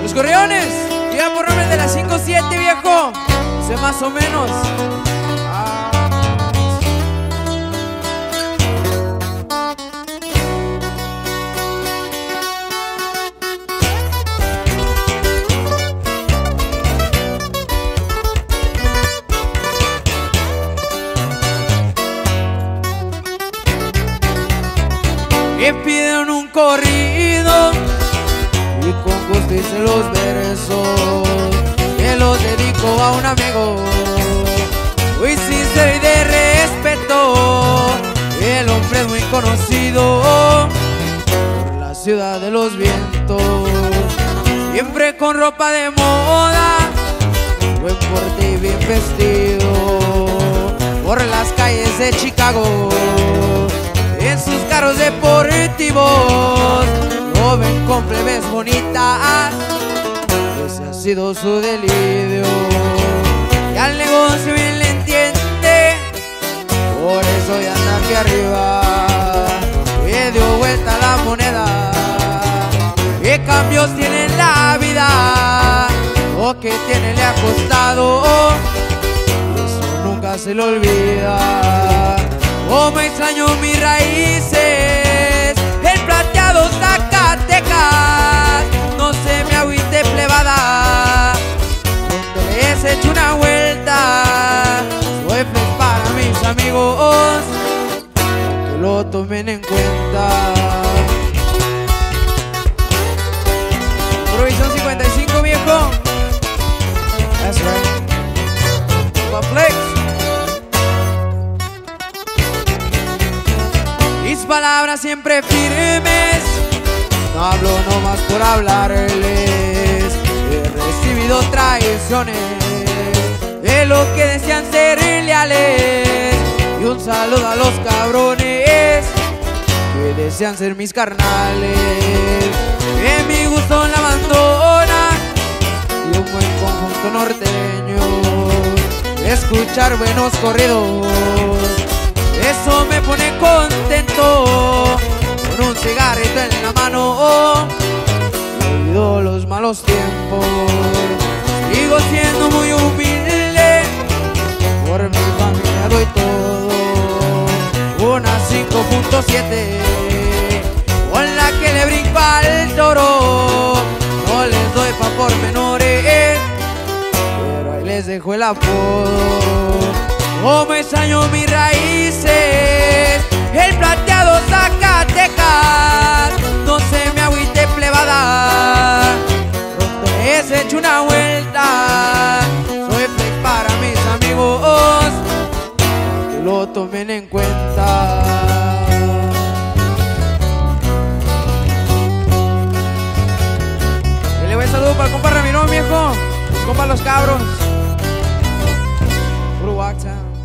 Los gorriones, ya por nombre de las 5-7, viejo. Sé más o menos. Me piden un corrido y con gusto hice los versos que los dedico a un amigo muy sincero y de respeto. El hombre es muy conocido por la ciudad de los vientos, siempre con ropa de moda, buen porte y bien vestido, por las calles de Chicago en sus carros deportivos. Joven con plebes bonitas, ese ha sido su delirio, y al negocio bien le entiende, por eso ya anda aquí arriba. Le dio vuelta la moneda, qué cambios tiene en la vida, o que tiene le ha costado, y eso nunca se le olvida. Oh, me extraño mis raíces, el plateado Zacatecas, no se me agüite plebada, donde les echo una vuelta. Soy flex para mis amigos, que lo tomen en cuenta. Provisión 55, viejo. That's right. Pa' flex. Mis palabras siempre firmes, no hablo nomás por hablarles. He recibido traiciones de los que desean ser leales, y un saludo a los cabrones que desean ser mis carnales, que mi gusto la abandona, y un buen conjunto norteño, escuchar buenos corridos, eso me pone contento. Con un cigarrito en la mano olvido los malos tiempos. Sigo siendo muy humilde, por mi familia doy todo. Una 5.7 con la que le brinco al toro. No les doy pa' pormenores, pero ahí les dejo el apodo. Oh, me extraño mis raíces, el plateado Zacatecas, no se me agüite plebada, pronto les echo una vuelta. Soy flex para mis amigos, que lo tomen en cuenta. Y le voy a saludar para el compa Ramiro, viejo, compa los cabros. Puro Waxtown.